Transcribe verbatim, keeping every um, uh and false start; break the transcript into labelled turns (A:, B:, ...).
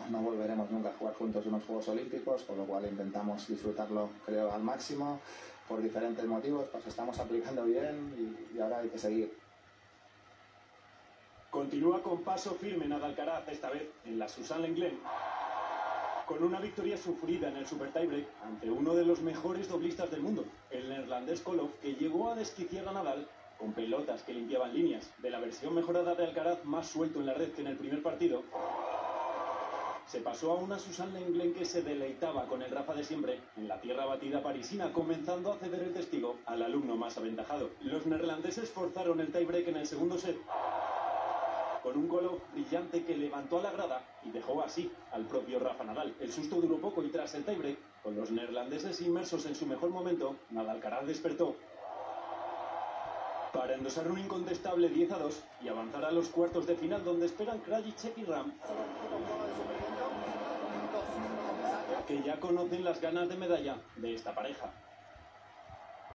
A: no volveremos nunca a jugar juntos unos Juegos Olímpicos, con lo cual intentamos disfrutarlo, creo, al máximo, por diferentes motivos, pues estamos aplicando bien y, y ahora hay que seguir.
B: Continúa con paso firme Nadal Alcaraz, esta vez en la Suzanne Lenglen, con una victoria sufrida en el Super Tiebreak ante uno de los mejores doblistas del mundo, el neerlandés Kolov, que llegó a desquiciar a Nadal con pelotas que limpiaban líneas. De la versión mejorada de Alcaraz, más suelto en la red que en el primer partido, se pasó a una Suzanne Lenglen que se deleitaba con el Rafa de siempre en la tierra batida parisina, comenzando a ceder el testigo al alumno más aventajado. Los neerlandeses forzaron el tiebreak en el segundo set, con un Kolov brillante que levantó a la grada y dejó así al propio Rafa Nadal. El susto duró poco y tras el tiebreak, con los neerlandeses inmersos en su mejor momento, Nadal Alcaraz despertó para endosar un incontestable diez a dos y avanzar a los cuartos de final, donde esperan Krajicek y Ram, que ya conocen las ganas de medalla de esta pareja.